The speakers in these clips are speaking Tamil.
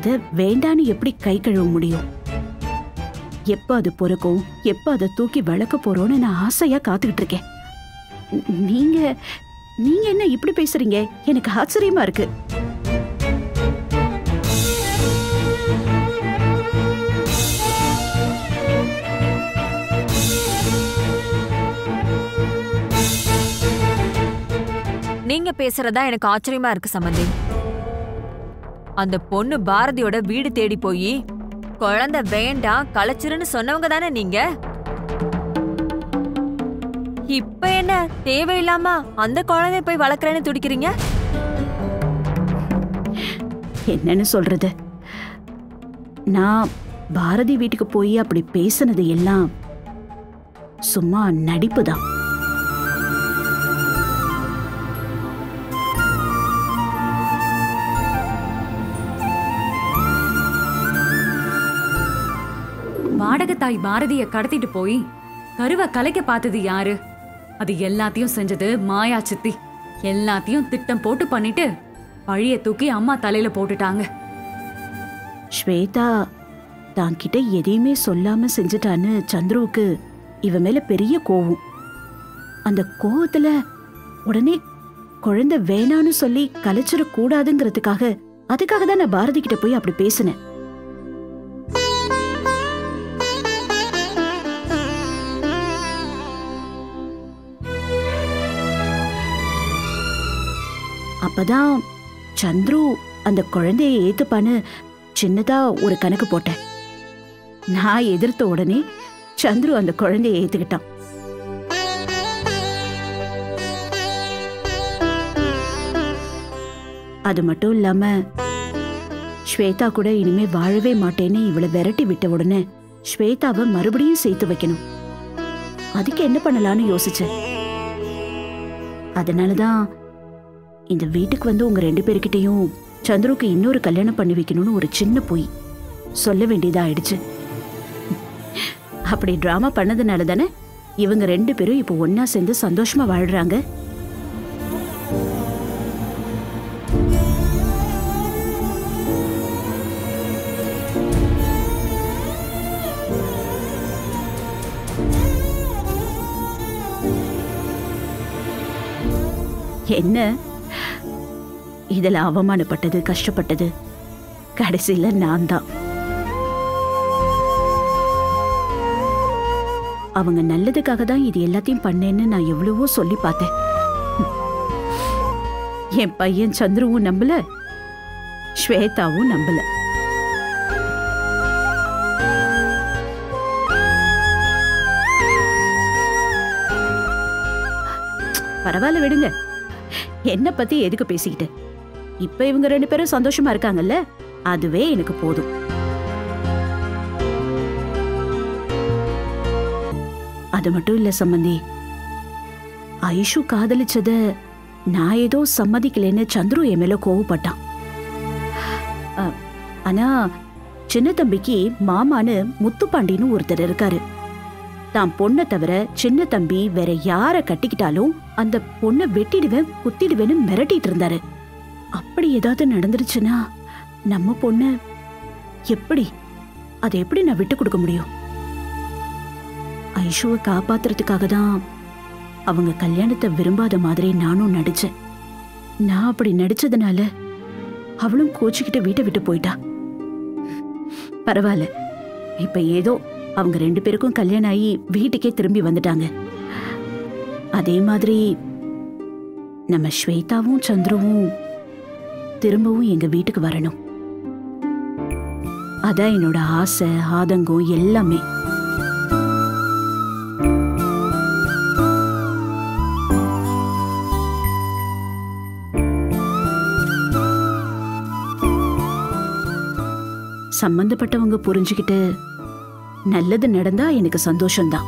அத வேண்டான்னு எப்படி கை கழுவ முடியும்? எப்ப அது பொறுக்கும், எப்ப அதை தூக்கி வளர்க்க போறோம்னு நான் ஆசையா காத்துக்கிட்டு இருக்கேன். நீங்க நீங்க என்ன இப்படி பேசுறீங்க? எனக்கு ஆச்சரியமா இருக்கு. நீங்க பேசுறதா எனக்கு ஆச்சரியமா இருக்கு சம்பந்தி. அந்த பொண்ணு பாரதியோட வீடு தேடி போய் குழந்தை வேண்டாம் களைச்சிருன்னு சொன்னவங்க தானே நீங்க. இப்ப என்ன தேவையில்லாம அந்த குழந்தைய போய் வளர்க்கறேன்னு துடிக்கிறீங்க? என்னன்னு சொல்றது? நான் பாரதி வீட்டுக்கு போய் அப்படி பேசினது எல்லாம் சும்மா நடிப்புதான். வாடகை தாய் பாரதிய கடத்திட்டு போய் கருவை கலைக்க பார்த்தது யாரு? அது எல்லாத்தையும் செஞ்சது மாயா சித்தி. எல்லாத்தையும் திட்டம் போட்டு பண்ணிட்டு பழிய தூக்கி அம்மா தலையில போட்டுட்டாங்க. ஸ்வேதா தான் கிட்ட எதையுமே சொல்லாம செஞ்சுட்டான்னு சந்துருவுக்கு இவ மேல பெரிய கோவம். அந்த கோவத்துல உடனே குழந்தை வேணான்னு சொல்லி கலைச்சிட கூடாதுங்கிறதுக்காக தான் நான் பாரதி கிட்ட போய் அப்படி பேசினேன். அப்பதான் சந்துரு அந்த குழந்தைய ஏத்துப்பான்னு சின்னதா ஒரு கணக்கு போட்டேன். நான் எதிர்த்த உடனே சந்துரு அந்த குழந்தைய ஏத்துக்கிட்டான். அது மட்டும் இல்லாம ஸ்வேதா கூட இனிமே வாழவே மாட்டேன்னு இவளை விரட்டி விட்ட உடனே ஸ்வேதாவை மறுபடியும் சேர்த்து வைக்கணும். அதுக்கு என்ன பண்ணலான்னு யோசிச்சேன். அதனாலதான் இந்த வீட்டுக்கு வந்து உங்க 2 பேர்கிட்டையும் சந்துருக்கு இன்னொரு கல்யாணம் பண்ணி வைக்கணும்னு ஒரு சின்ன பொய் சொல்ல வேண்டியதா ஆயிடுச்சு. அப்படி டிராமா பண்ணதுனால தானே இவங்க 2 பேரும் இப்போ ஒன்னா சேர்ந்து சந்தோஷமா வாழ்றாங்க. என்ன இதுல அவமானப்பட்டது, கஷ்டப்பட்டது கடைசியில நான் தான். அவங்க நல்லதுக்காக தான் இது எல்லாத்தையும் பண்ணேன்னு நான் எவ்வளவோ சொல்லி பார்த்தேன். என் பையன் சந்துருவும் நம்பல, ஸ்வேதாவும் நம்பல. பரவாயில்ல விடுங்க, என்ன பத்தி எதுக்கு பேசிக்கிட்டு. இப்ப இவங்க 2 பேரும் சந்தோஷமா இருக்காங்கல்ல, அதுவே எனக்கு போதும். அது மட்டும் இல்ல சம்பந்தி, ஐஷு காதலிச்சத நான் ஏதோ சம்மதிக்கலன்னு சந்துரு என் மேல கோவப்பட்டான். ஆனா சின்ன தம்பிக்கு மாமான்னு முத்துப்பாண்டின்னு ஒருத்தர் இருக்காரு. தான் பொண்ணை தவிர சின்ன தம்பி வேற யார கட்டிக்கிட்டாலும் அந்த பொண்ணை வெட்டிடுவேன் குத்திடுவேன்னு மிரட்டிட்டு இருந்தாரு. அப்படி ஏதாவது நடந்துருச்சுன்னா நம்ம பொண்ணு அதை எப்படி நான் விட்டு கொடுக்க முடியும்? ஐஷுவை காப்பாத்துறதுக்காக தான் அவங்க கல்யாணத்தை விரும்பாத மாதிரி நானும் நடிச்சேன். நான் அப்படி நடிச்சதுனால அவளும் கோச்சிக்கிட்டு வீட்டை விட்டு போயிட்டா. பரவாயில்ல, இப்ப ஏதோ அவங்க 2 பேருக்கும் கல்யாணம் ஆகி வீட்டுக்கே திரும்பி வந்துட்டாங்க. அதே மாதிரி நம்ம ஸ்வேதாவும் சந்துருவும் திரும்பவும் எங்க வீட்டுக்கு வரணும். அதான் என்னோட ஆசை, ஆதங்கம் எல்லாமே. சம்பந்தப்பட்டவங்க புரிஞ்சுக்கிட்டு நல்லது நடந்தா எனக்கு சந்தோஷம்தான்.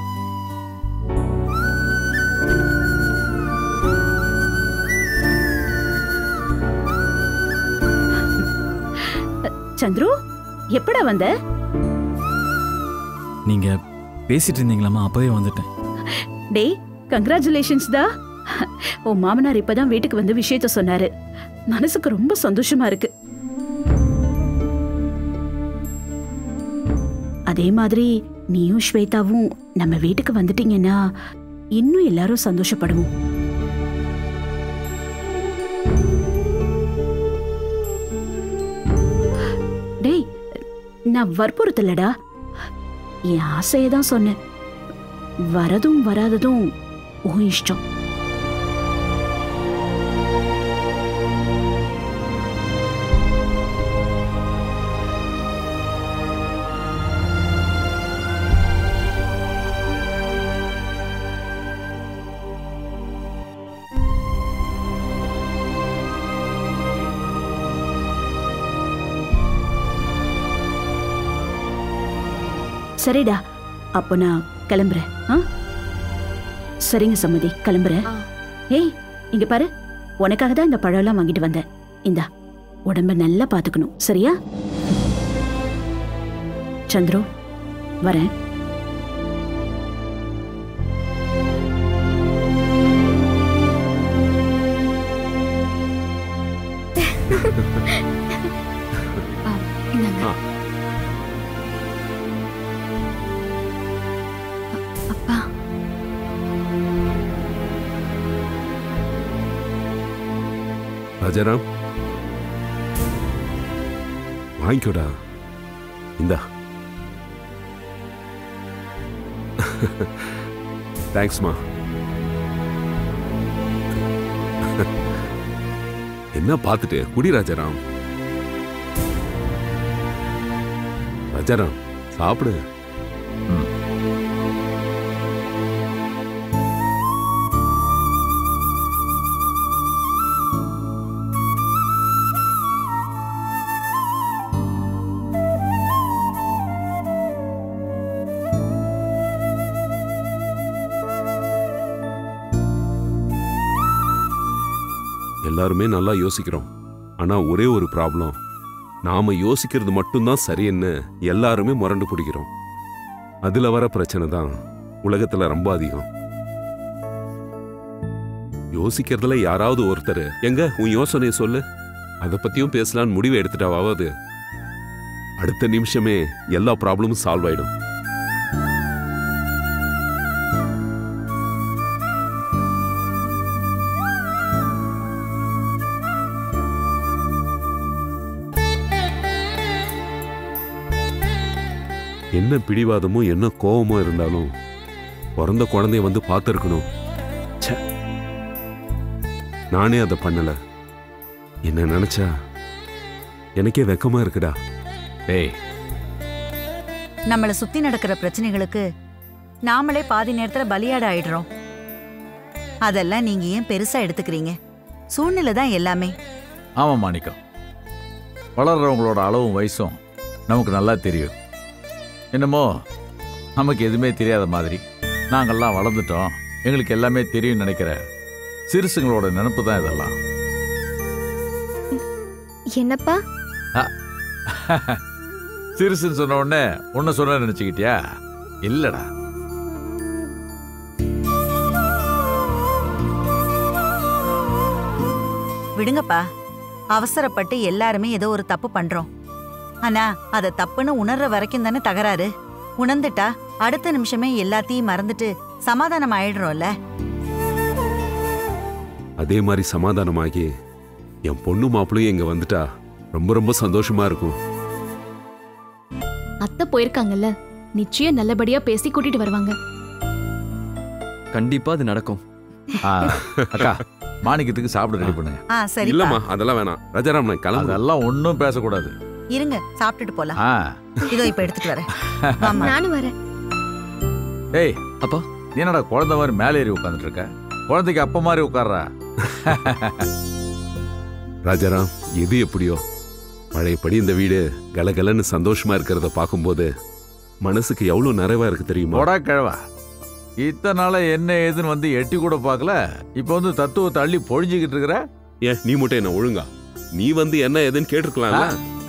சந்துரு, எப்படா வந்த? நீங்க பேசிட்டு இருந்தீங்களாமா, அப்பவே வந்துட்டேன். டேய், கங்க்ராச்சுலேஷன்ஸ் டா. உன் மாமனார் இப்பதான் வீட்டுக்கு வந்து விஷயத்த சொன்னாரு. மனசுக்கு ரொம்ப சந்தோஷமா இருக்கு. அதே மாதிரி நீயும் ஸ்வேதாவும் நம்ம வீட்டுக்கு வந்துட்டீங்கன்னா இன்னும் எல்லாரும் சந்தோஷப்படுவோம். டேய், நான் வற்புறுத்தலடா, என் ஆசையை தான் சொன்னேன். வரதும் வராததும் உன் இஷ்டம். சரிடா, அப்போ நான் கிளம்புறேன். சரிங்க சம்மதி, கிளம்புறேன். ஏய், இங்க பாரு, உனக்காக தான் இந்த பழம்லாம் வாங்கிட்டு வந்தேன். இந்தா, உடம்ப நல்லா பாத்துக்கணும், சரியா? சந்துரு, வரேன். அப்பா, ராஜாராம், வாங்கிக்கோடா. இந்தா. தேங்க்ஸ்மா. என்ன பார்த்துட்டு குடி ராஜாராம். ராஜாராம், சாப்பிடு. எல்லாருமே நல்லா யோசிக்கிறோம். ஆனா ஒரே ஒரு ப்ராப்ளம், நாம யோசிக்கிறது மட்டும்தான் சரின்னு எல்லாருமே முரண்டு பிடிக்கிறோம். அதுல வர பிரச்சனை தான் உலகத்துல ரொம்ப அதிகம். யோசிக்கிறதுல யாராவது ஒருத்தர் எங்க உன் யோசனையை சொல்லு, அதை பத்தியும் பேசலான்னு முடிவை எடுத்துட்டாவது அடுத்த நிமிஷமே எல்லா ப்ராப்ளமும் சால்வ் ஆயிடும். என்ன பிடிவாதமோ என்ன கோபமோ இருந்தாலும் பிறந்த குழந்தைய வந்து பார்த்துருக்கணும். நானே அதை பண்ணல. என்ன நினைச்சா எனக்கே வெக்கமா இருக்குடா. ஏய், நம்மளை சுத்தி நடக்கிற பிரச்சனைகளுக்கு நாமளே பாதி நேரத்துல பலியாட ஆயிடுறோம். அதெல்லாம் நீங்க ஏன் பெருசா எடுத்துக்கிறீங்க? சூழ்நிலை தான் எல்லாமே. ஆமா மாணிக்கம், வளர்றவங்களோட அளவும் வயசும் நமக்கு நல்லா தெரியும். என்னமோ நமக்கு எதுவுமே தெரியாத மாதிரி நாங்கள்லாம் வளர்ந்துட்டோம், எங்களுக்கு எல்லாமே தெரியும் நினைக்கிற சிறுசுங்களோட நினைப்பு தான் இதெல்லாம். என்னப்பா சிறுசுன்னு சொன்ன உடனே உன்ன சொன்ன நினைச்சுக்கிட்டியா? இல்லடா, விடுங்கப்பா. அவசரப்பட்டு எல்லாருமே ஏதோ ஒரு தப்பு பண்றோம். ஆனா அத தப்புன்னு உணர்ற வரைக்கும் தானே தகராறு. உணர்ந்துட்டா அடுத்த நிமிஷமே எல்லாத்தையும் மறந்துட்டு சமாதானம் ஆயிடுறோம்ல. அதே மாதிரி சமாதானமாகி என் பொண்ணு மாப்பிள்ளையும் இங்க வந்துட்டா ரொம்ப ரொம்ப சந்தோஷமா இருக்கும். அத்தை போயிருக்காங்கல்ல, நிச்சயம் நல்லபடியா பேசி கூட்டிட்டு வருவாங்க. கண்டிப்பா அது நடக்கும். அக்கா, மாணிக்கத்துக்கு சாப்பிட ரெடி பண்ணுங்க. சரி. இல்லம்மா, அதெல்லாம் வேணாம். ராஜாராம், நான் கிளம்பு. அதெல்லாம் ஒன்னும் பேசக்கூடாது. இருங்க, சாப்பிட்டுட்டு போலாம். இதோ இப்ப எடுத்துட்டு வரேன். நானும் வரேன். ஏய் அப்பா, நீ என்னடா குழந்தை மாதிரி மேலே ஏறி உட்காந்துட்டு இருக்க? குழந்தைக்கு அப்ப மாதிரி உட்கார்றா. ராஜாராம், எது எப்படியோ பழையபடி இந்த வீடு கலகலன்னு சந்தோஷமா இருக்கிறத பார்க்கும்போது மனசுக்கு எவ்வளவு நிறைவா இருக்கு தெரியுமா? போடா கிழவா, இத்தனை நாள என்ன ஏதுன்னு வந்து எட்டி கூட பார்க்கல, இப்ப வந்து தத்துவத்தை அள்ளி பொழிஞ்சுக்கிட்டு இருக்கிற. ஏன் நீ மட்டும் என்ன ஒழுங்கா? நீ வந்து என்ன ஏதுன்னு கேட்டிருக்கலாம்ல.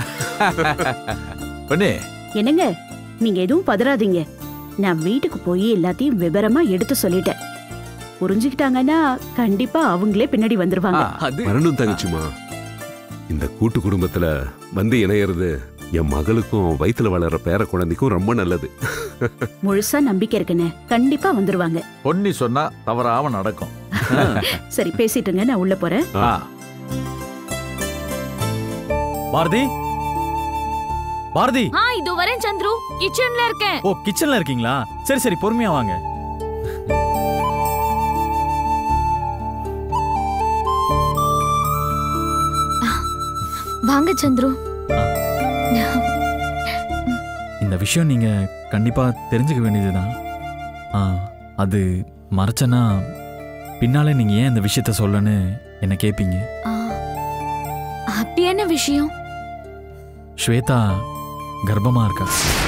பண்ணி என்னங்க, நீங்க எதுவும் பதறாதீங்க. நான் வீட்டுக்கு போய் எல்லாத்தையும் விவரமா எடுத்து சொல்லிட்டேன். புரிஞ்சுக்கிட்டாங்கன்னா கண்டிப்பா அவங்களே பின்னாடி வந்துருவாங்க. வரணும் தங்கச்சிமா. இந்த கூட்டு குடும்பத்துல வந்து இணையறது என் மகளுக்கும் வயித்துல வளர்ற பேர குழந்தைக்கும் ரொம்ப நல்லது. முழுசா நம்பிக்கை இருக்குன்னு கண்டிப்பா வந்துருவாங்க. பொன்னி சொன்னா தவறாம நடக்கும். சரி பேசிட்டுங்க, நான் உள்ள போறேன். பாரதி, பாரதி. இதோ வரேன் சந்துரு, கிச்சன்ல இருக்கேன். ஓ, கிச்சன்ல இருக்கீங்களா? சரி சரி, பொறுமையா வாங்க. வாங்க சந்துரு. இந்த விஷயம் நீங்க கண்டிப்பா தெரிஞ்சுக்க வேண்டியதுதான். அது மறைச்சனா பின்னாலே நீங்க ஏன் இந்த விஷயத்த சொல்லன்னு என்ன கேப்பீங்க. அப்படி என்ன விஷயம்? ஸ்வேதா கர்ப்பமா இருக்கா.